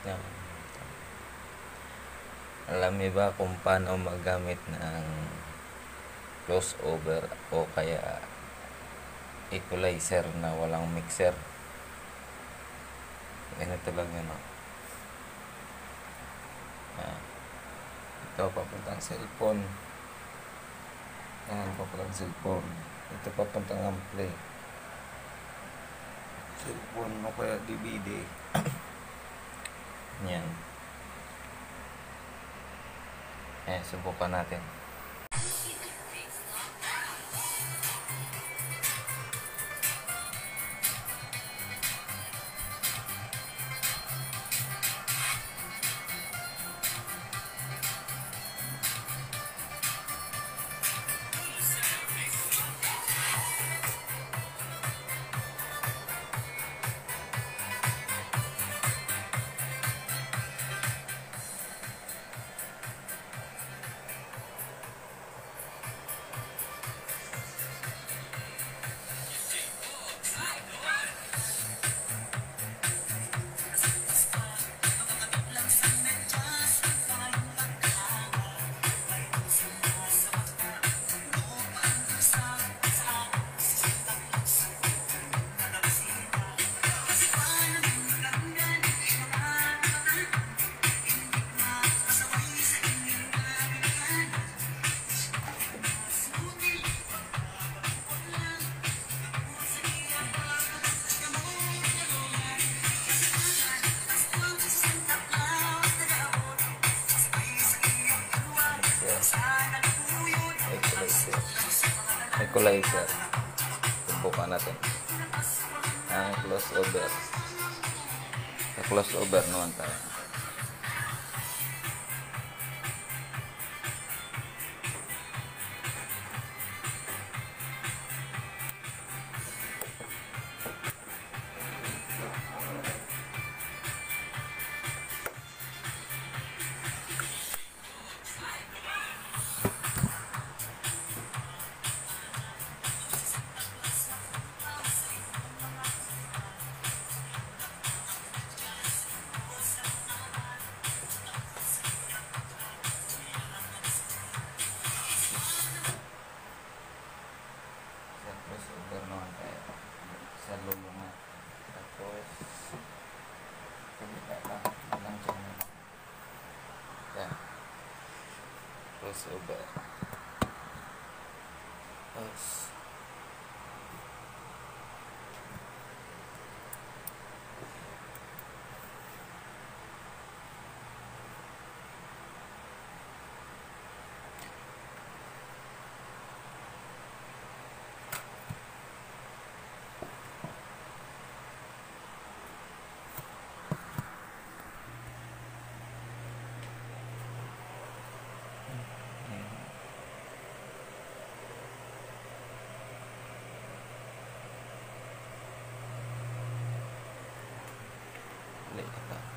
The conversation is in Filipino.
Yan. Alam niyo ba kung paano magamit ng crossover o kaya equalizer na walang mixer? Ganito lang yun, no? Ito papuntang cellphone. Yan, papuntang cellphone. Ito papuntang ampli. Cellphone o kaya DVD. Yan. Subukan natin. Equalizer. Subukan natin. Ang crossover. Sa crossover naman tayo. Crossover naman tayo sa lulungan. Tapos kumita lang siya. Yan. Crossover. Tapos ulit ito.